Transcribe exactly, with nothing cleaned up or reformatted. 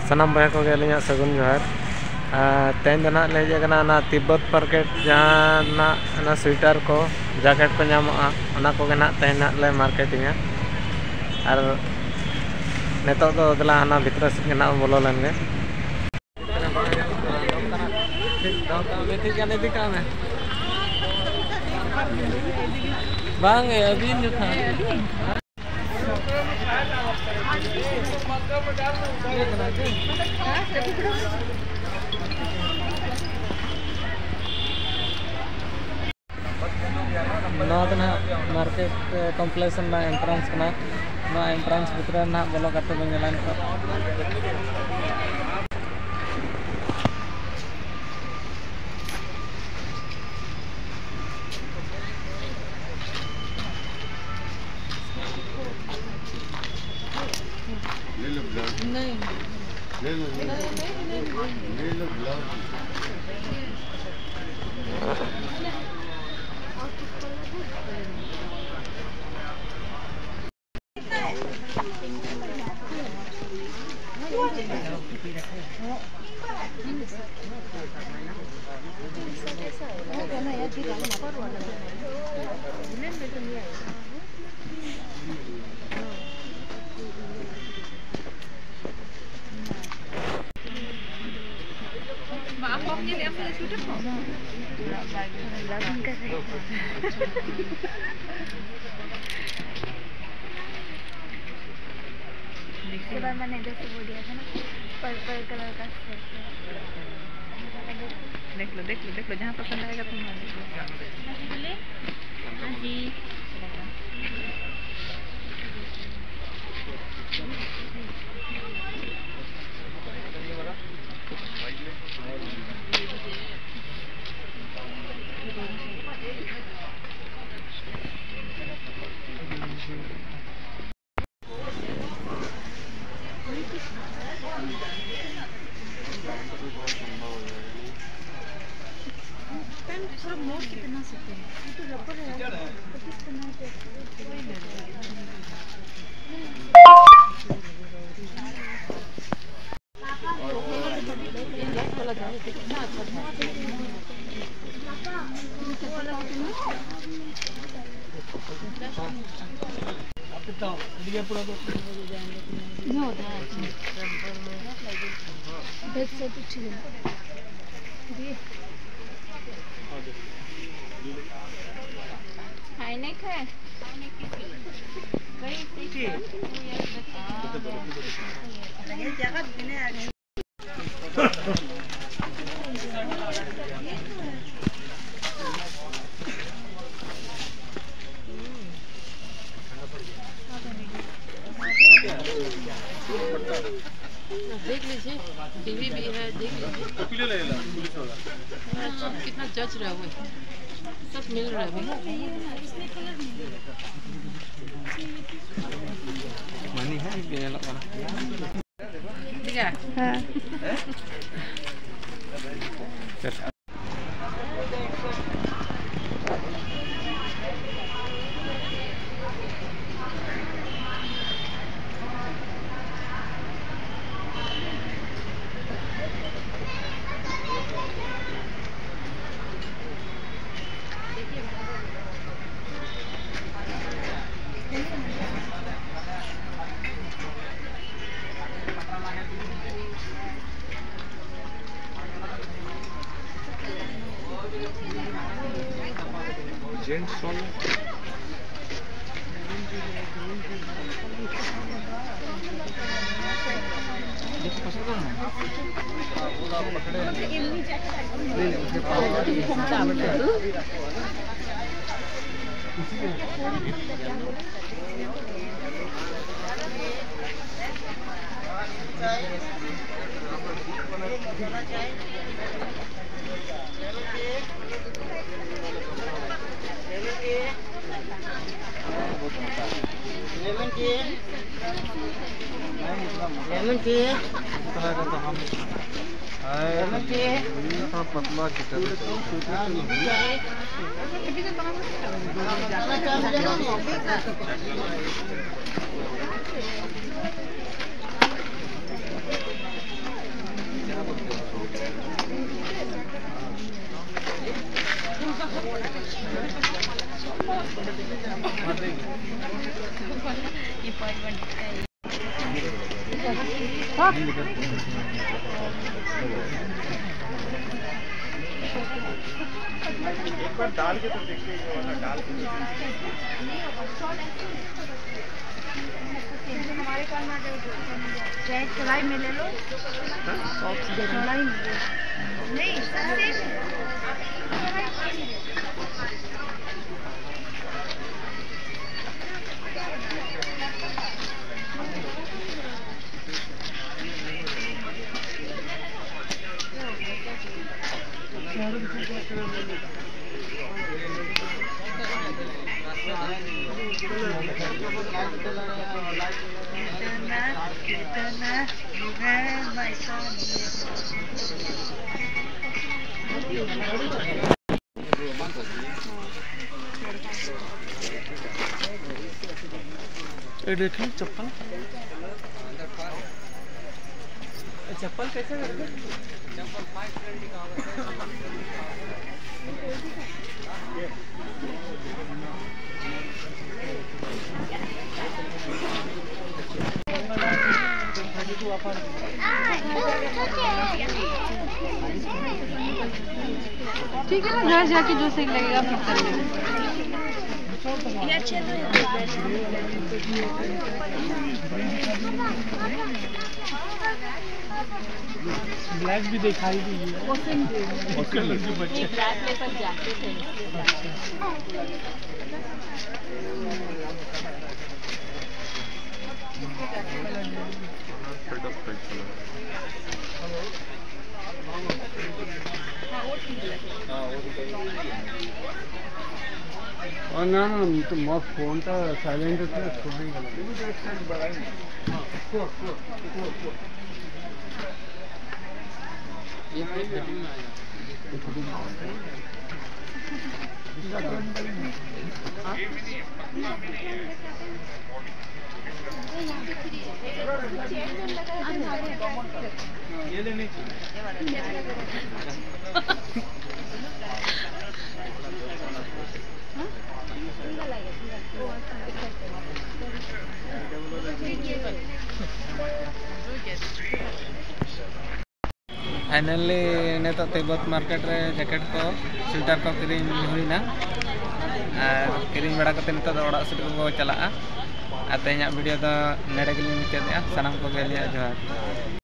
सनाम बया को अलियाँ सगुन जोहार तेन दो नाग ले हेजना तिब्बत मार्केट जहाँ स्वेटर को जैकेट को नामोगा ओना को नाग तेन ले मार्केटिंग और नितो दो दला हाना भितर से ना बोलो लेन गे बांग अबीन जो था मार्केट कॉम्प्लेक्स ना एंट्रेंस ना ना एंट्रेंस भीतर ना बोलो करते बंगलान को ले लो ब्लाउज नहीं ले लो ले लो ब्लाउज इसके बाद मैंने इधर से वो दिया था ना पर्पल कलर का देख लो देख लो देख लो जहाँ पसंद आएगा तुम बोले हाँ जी थोड़ा मोड़ के पहना सकते हैं तो रबर है तो किस पहना के कोई ले हाईनेक है देख लीजिए टीवी भी है देख लीजिए कितना जच रहा है वो सब मिल रहा है मनी है बिना लगा ठीक है हां जेंट्स सोल lemon tea lemon tea lemon tea पतला चिकन एक बार डाल के तो देखिए ये वाला डाल के हमारे कान में चाहे चौड़ाई में ले लो, चौड़ाई में नहीं सस्ते ये देखिए चप्पल चप्पल कैसे करते चप्पल फाइव ट्वेंटी का ठीक है ना, घर जाके जो सही लगेगा फिर कर लेंगे। ये अच्छे ब्लैक भी दिखाई दी है बच्चे ब्लैक लेकर जाते थे। और ना ना तो मैं फोन था साइलेंट था छोड़ने ये लेने फाइनली नेता तिब्बत मार्केट रे जैकेट को स्वेटर को किरीम हुईना और किरीम बड़ा करते नित ओड़ा सेट को चला आ तेज वीडियो तो नेड़े गेली मुचाद सामान को जोहार।